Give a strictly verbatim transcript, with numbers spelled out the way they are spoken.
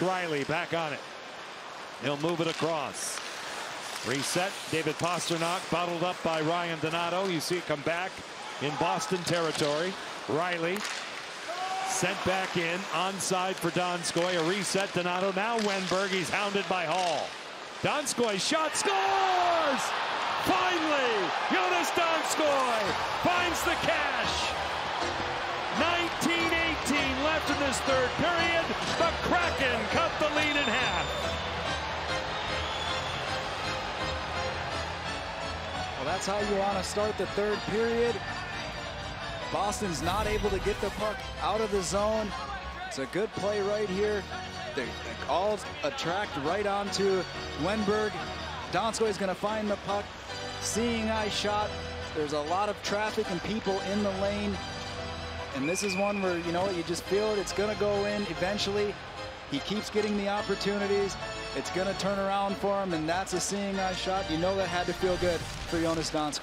Riley back on it. He'll move it across. Reset. David Pastrnak bottled up by Ryan Donato. You see it come back in Boston territory. Riley sent back in. Onside for Donskoy. A reset. Donato. Now Wenberg. He's hounded by Hall. Donskoy shot. Scores! Finally! Jonas Donskoy finds the cash. nineteen eighteen left in this third period. The Kraken cut the lead in half. Well, that's how you want to start the third period. Boston's not able to get the puck out of the zone. It's a good play right here. They all attract right onto Wenberg. Donskoy is going to find the puck. Seeing eye shot. There's a lot of traffic and people in the lane. And this is one where, you know what, you just feel it. It's going to go in eventually. He keeps getting the opportunities. It's going to turn around for him, and that's a seeing eye shot. You know that had to feel good for Jonas Donskoy.